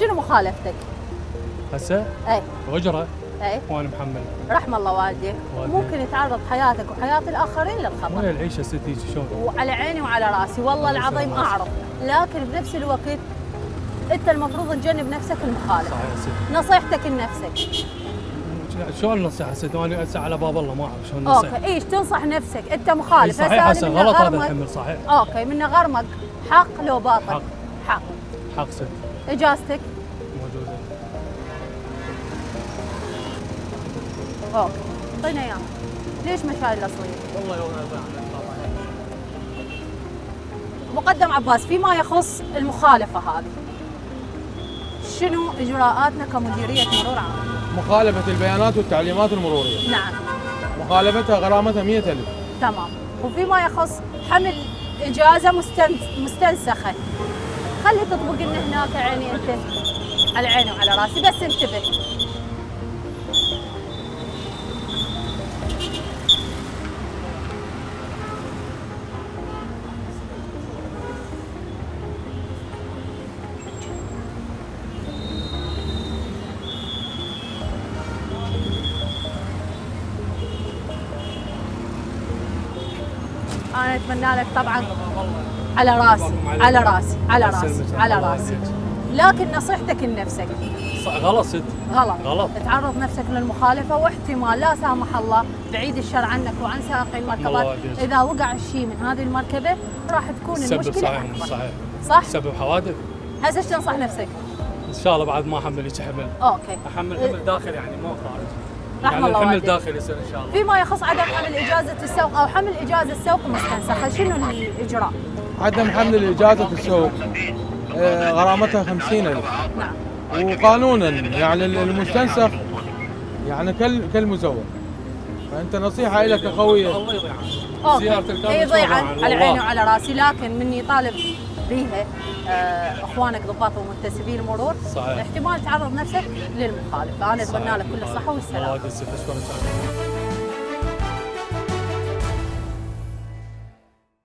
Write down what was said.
شنو مخالفتك؟ هسه؟ اي اجره. اي وانا محمل. رحم الله والديك. ممكن يتعرض حياتك وحياه الاخرين للخطر. وين العيشه ستي شلون؟ وعلى عيني وعلى راسي والله العظيم اعرف، لكن بنفس الوقت انت المفروض تجنب نفسك المخالفه. صحيح ستي. نصيحتك لنفسك. شلون نصيحه ستي؟ انا هسه على باب الله ما اعرف شلون نصيحه. اوكي، ايش تنصح نفسك؟ انت مخالف. صحيح هسه غلط هذا الحمل صحيح. اوكي، من غرمك حق لو باطل؟ حق. حق. حق ستي. اجازتك؟ موجوده. اوكي، اعطينا اياها. ليش مشايل الاصليه؟ والله يوم مقدم عباس، فيما يخص المخالفه هذه شنو اجراءاتنا كمديريه مرور عام؟ مخالفة البيانات والتعليمات المرورية. نعم. مخالفتها غرامتها 100,000. تمام. وفيما يخص حمل اجازه مستنسخه، خلي تطبق لنا هناك عيني انت، على عيني وعلى راسي، بس انتبه. أنا أتمنى لك طبعاً على راسي على راسي على راسي على راسي، لكن نصيحتك لنفسك. غلط ست. غلط. تعرض نفسك للمخالفة، واحتمال لا سامح الله بعيد الشر عنك وعن سائقي المركبات، إذا وقع الشيء من هذه المركبة راح تكون المشكلة أكبر. صحيح. صح؟ تسبب حوادث. هسه ايش تنصح نفسك؟ ان شاء الله بعد ما احمل هيك حمل. اوكي. احمل حمل داخلي يعني مو خارج. رحم يعني الله الحمل والديك. داخلي يصير ان شاء الله. فيما يخص عدم حمل اجازه السوق او حمل اجازه السوق مستنسخه، شنو الاجراء؟ عدم حمل إجازة السوق غرامتها 50,000. نعم. وقانونا يعني المستنسخ يعني كالمزور. فأنت نصيحة لك أخوي. الله يضيع اوكي. زيارة الكامل يضيع على عيني وعلى راسي، لكن من يطالب بيها اخوانك ضباط ومنتسبين المرور، صحيح. احتمال تعرض نفسك للمخالفه. انا اتمنى لك كل الصحه والسلامه. الله يسعدك. اشكرك.